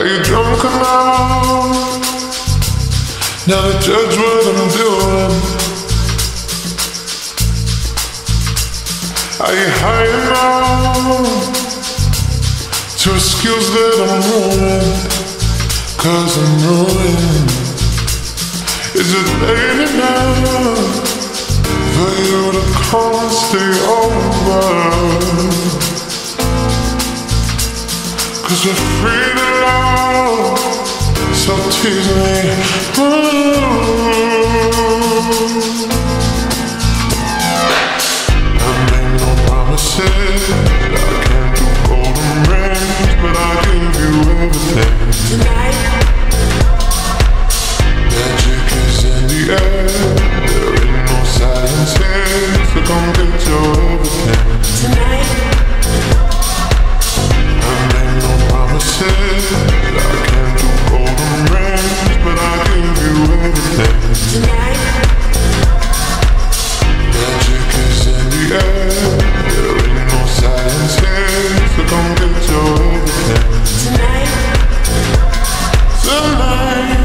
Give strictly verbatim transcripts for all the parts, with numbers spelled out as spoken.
Are you drunk enough now to judge what I'm doing? Are you high enough to excuse that I'm ruined? Cause I'm ruined. Is it late enough for you to come and stay over? Cause we're free to love, so tease me. Ooh. I made no promises, I can't do golden rings, but I'll give you everything. Tonight, magic is in the air, there ain't no silence here, so come get your everything. Tonight, I made no promises, I can't do golden rings, but I'll give you everything. Tonight, magic is in the air, there ain't no silence here, so come get your everything. Tonight, tonight.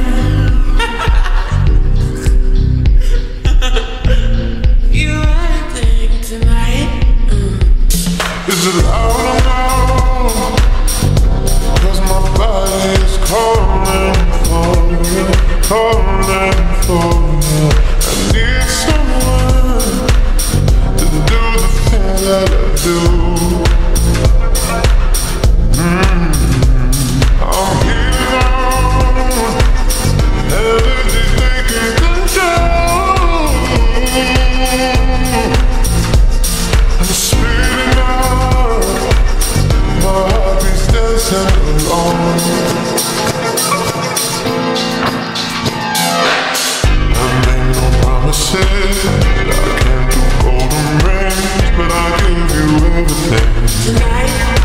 You everything tonight. Mm. Is it loud or no? Cause my body is calling for you, calling for you. I need someone to do the things that I do. Mm. I'm here now, energy taking control. I'm speeding up, my heart beats dancing alone. I made no promises, I can't do golden rings, but I'll give you everything. Tonight,